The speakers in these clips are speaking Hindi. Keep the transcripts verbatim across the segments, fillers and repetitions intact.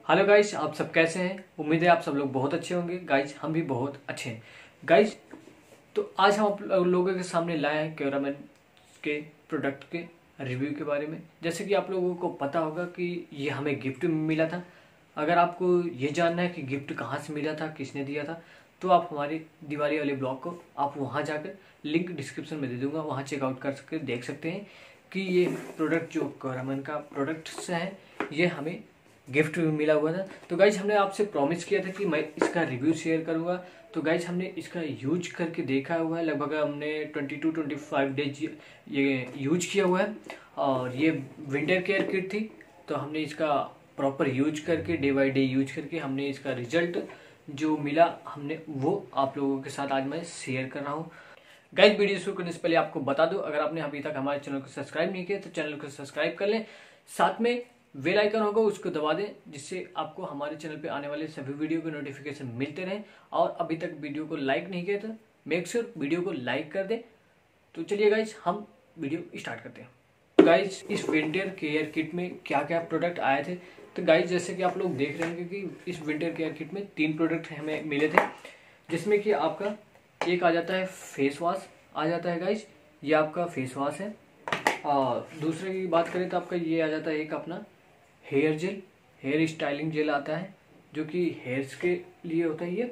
हेलो गाइज, आप सब कैसे हैं। उम्मीद है आप सब लोग बहुत अच्छे होंगे। गाइज हम भी बहुत अच्छे हैं। गाइज तो आज हम आप लोगों के सामने लाए हैं कैमरामैन के प्रोडक्ट के रिव्यू के बारे में। जैसे कि आप लोगों को पता होगा कि ये हमें गिफ्ट में मिला था। अगर आपको ये जानना है कि गिफ्ट कहाँ से मिला था, किसने दिया था, तो आप हमारे दिवाली वाले ब्लॉग को आप वहाँ जाकर लिंक डिस्क्रिप्शन में दे दूँगा, वहाँ चेकआउट कर सकते देख सकते हैं कि ये प्रोडक्ट जो कैमरामैन का प्रोडक्ट्स है ये हमें गिफ्ट भी मिला हुआ था। तो गाइज हमने आपसे प्रॉमिस किया था कि मैं इसका रिव्यू शेयर करूंगा। तो गाइज हमने इसका यूज करके देखा हुआ है, लगभग हमने twenty two twenty five days ये यूज किया हुआ है। और ये विंटर केयर किट थी, तो हमने इसका प्रॉपर यूज करके डे बाई डे यूज करके हमने इसका रिजल्ट जो मिला हमने वो आप लोगों के साथ आज मैं शेयर कर रहा हूँ। गाइज वीडियो शुरू करने से पहले आपको बता दूं, अगर आपने अभी तक हमारे चैनल को सब्सक्राइब नहीं किया तो चैनल को सब्सक्राइब कर लें, साथ में बेल आइकन होगा उसको दबा दें, जिससे आपको हमारे चैनल पे आने वाले सभी वीडियो के नोटिफिकेशन मिलते रहें। और अभी तक वीडियो को लाइक नहीं किया तो मेक श्योर वीडियो को लाइक कर दें। तो चलिए गाइज हम वीडियो स्टार्ट करते हैं। गाइज इस विंटर केयर किट में क्या क्या प्रोडक्ट आए थे, तो गाइज जैसे कि आप लोग देख रहे हैं कि इस विंटर केयर किट में तीन प्रोडक्ट हमें मिले थे, जिसमें कि आपका एक आ जाता है फेस वॉश आ जाता है। गाइज ये आपका फेस वॉश है। और दूसरे की बात करें तो आपका ये आ जाता है एक अपना hair gel, hair styling gel आता है जो कि हेयर्स के लिए होता है ये।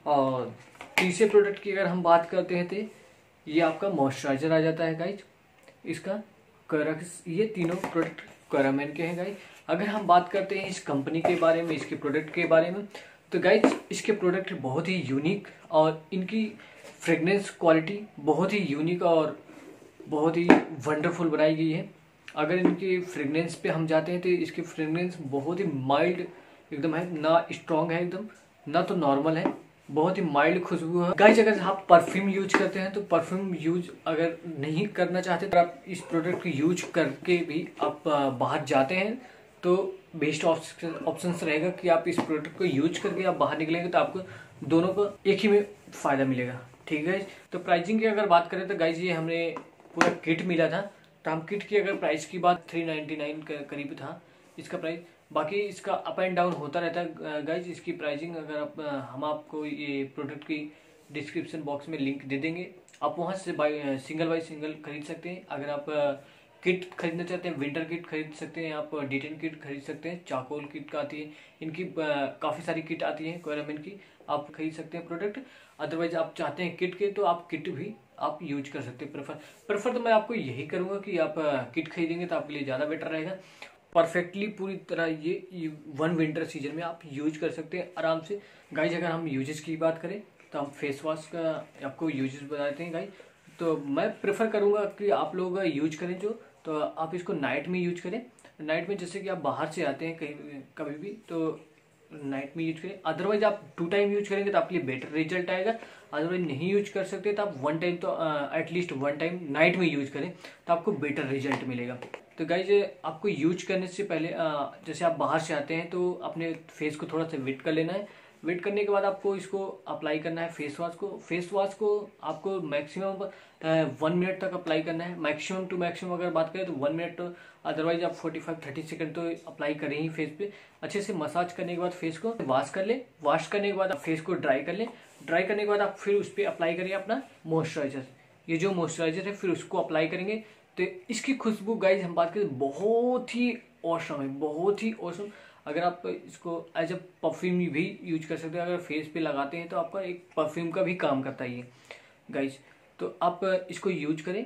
और तीसरे प्रोडक्ट की अगर हम बात करते हैं तो ये आपका मॉइस्चराइजर आ जाता है गाइज इसका कैराक्स। ये तीनों प्रोडक्ट कैरामैन के हैं गाइज। अगर हम बात करते हैं इस कंपनी के बारे में, इसके प्रोडक्ट के बारे में, तो गाइज इसके प्रोडक्ट बहुत ही यूनिक और इनकी फ्रेगनेंस क्वालिटी बहुत ही यूनिक और बहुत ही वंडरफुल बनाई गई है। अगर इनकी फ्रेगनेंस पे हम जाते हैं तो इसकी फ्रेगनेंस बहुत ही माइल्ड एकदम है, ना स्ट्रॉन्ग है एकदम, ना तो नॉर्मल है, बहुत ही माइल्ड खुशबू है। गाइज अगर आप परफ्यूम यूज करते हैं तो परफ्यूम यूज अगर नहीं करना चाहते तो आप इस प्रोडक्ट को यूज करके भी आप बाहर जाते हैं तो बेस्ट ऑप्शन रहेगा कि आप इस प्रोडक्ट को यूज करके आप बाहर निकलेंगे तो आपको दोनों को एक ही में फायदा मिलेगा। ठीक है। तो प्राइसिंग की अगर बात करें तो गाइज ये हमने पूरा किट मिला था, तो हम किट की अगर प्राइस की बात थ्री नाइन्टी नाइन के करीब था इसका प्राइस। बाकी इसका अप एंड डाउन होता रहता है गाइज। इसकी प्राइसिंग अगर आप हम आपको ये प्रोडक्ट की डिस्क्रिप्शन बॉक्स में लिंक दे देंगे, आप वहाँ से बाई सिंगल बाई सिंगल खरीद सकते हैं। अगर आप किट खरीदना चाहते हैं, विंटर किट खरीद सकते हैं, आप डी टेन किट खरीद सकते हैं, चाकोल किट का आती है, इनकी काफ़ी सारी किट आती है कैरामैन की, आप खरीद सकते हैं प्रोडक्ट। अदरवाइज आप चाहते हैं किट के तो आप किट भी आप यूज कर सकते हैं। प्रेफर प्रेफर तो मैं आपको यही करूंगा कि आप किट खरीदेंगे तो आपके लिए ज़्यादा बेटर रहेगा। परफेक्टली पूरी तरह ये वन विंटर सीजन में आप यूज कर सकते हैं आराम से। गाइज अगर हम यूजेस की बात करें तो हम फेस वॉश का आपको यूजेस बताते हैं गाइज। तो मैं प्रेफर करूंगा कि आप लोग यूज करें जो, तो आप इसको नाइट में यूज करें। नाइट में जैसे कि आप बाहर से आते हैं कहीं कभी भी तो नाइट में यूज करें। अदरवाइज आप टू टाइम यूज करेंगे तो आपके लिए बेटर रिजल्ट आएगा। अदरवाइज नहीं यूज कर सकते तो आप वन टाइम तो एटलीस्ट वन टाइम नाइट में यूज करें तो आपको बेटर रिजल्ट मिलेगा। तो गाइज आपको यूज करने से पहले uh, जैसे आप बाहर से आते हैं तो अपने फेस को थोड़ा सा वेट कर लेना है। वेट करने के बाद आपको इसको अप्लाई करना है फेस वॉश को। फेस वॉश को आपको मैक्सिमम वन मिनट तक अप्लाई करना है, मैक्सिमम टू मैक्सिमम अगर बात करें तो वन मिनट तो, अदरवाइज आप फोर्टी फाइव थर्टी सेकंड तो अप्लाई करें ही फेस पे। अच्छे से मसाज करने के बाद फेस को वॉश कर ले। वॉश करने के बाद आप फेस को ड्राई कर ले। ड्राई करने के बाद आप फिर उस पर अप्लाई करेंगे अपना मॉइस्चराइजर। ये जो मॉइस्चराइजर है फिर उसको अप्लाई करेंगे तो इसकी खुशबू गाइज हम बात करें बहुत ही औसम है, बहुत ही औसम। अगर आप इसको एज अ परफ्यूम भी यूज कर सकते हैं, अगर फेस पे लगाते हैं तो आपका एक परफ्यूम का भी काम करता है ये गाइज। तो आप इसको यूज करें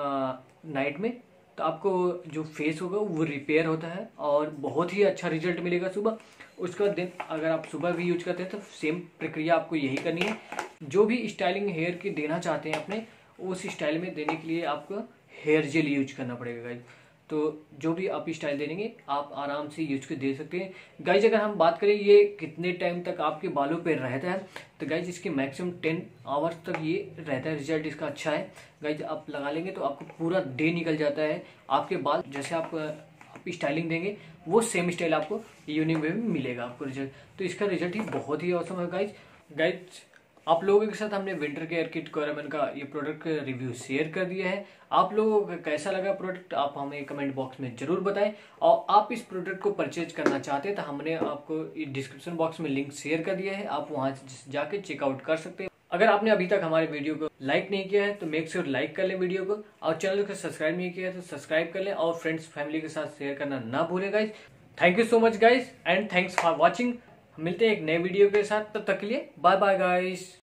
नाइट में तो आपको जो फेस होगा वो रिपेयर होता है और बहुत ही अच्छा रिजल्ट मिलेगा सुबह। उसका दिन अगर आप सुबह भी यूज करते हैं तो सेम प्रक्रिया आपको यही करनी है। जो भी स्टाइलिंग हेयर की देना चाहते हैं अपने, उस स्टाइल में देने के लिए आपको हेयर जेल यूज करना पड़ेगा गाइज। तो जो भी आप स्टाइल दे देंगे आप आराम से यूज कर दे सकते हैं गाइज। अगर हम बात करें ये कितने टाइम तक आपके बालों पे रहता है तो गाइज इसके मैक्सिमम टेन आवर्स तक ये रहता है। रिजल्ट इसका अच्छा है गाइज। आप लगा लेंगे तो आपको पूरा डे निकल जाता है आपके बाल। जैसे आप आप स्टाइलिंग देंगे वो सेम स्टाइल आपको यूनिक वे में मिलेगा आपको रिजल्ट। तो इसका रिजल्ट ही बहुत ही औसम है गाइज। गाइज आप लोगों के साथ हमने विंटर केयर किट क्योरामैन का ये प्रोडक्ट का रिव्यू शेयर कर दिया है। आप लोगों को कैसा लगा प्रोडक्ट आप हमें कमेंट बॉक्स में जरूर बताएं। और आप इस प्रोडक्ट को परचेज करना चाहते हैं तो हमने आपको डिस्क्रिप्शन बॉक्स में लिंक शेयर कर दिया है, आप वहां से जाके चेकआउट कर सकते हैं। अगर आपने अभी तक हमारे वीडियो को लाइक नहीं किया है तो मेक श्योर लाइक कर लें वीडियो को, और चैनल को सब्सक्राइब नहीं किया है तो सब्सक्राइब कर लें और फ्रेंड्स फैमिली के साथ शेयर करना ना भूलें guys. Thank you so much guys and thanks for watching. मिलते हैं एक नए वीडियो के साथ, तब तक के लिए बाय बाय गाइज।